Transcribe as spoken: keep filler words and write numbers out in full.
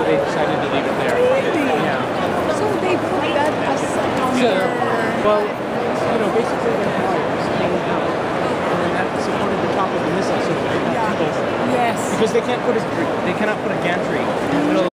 they decided to leave it there. Really? Yeah. So they put that as on So, the... well, you know, basically the wires hanging out, and then that supported the top of the missile, so they could have Yeah. people. Yes. Because they can't put a, they cannot put a gantry in the middle.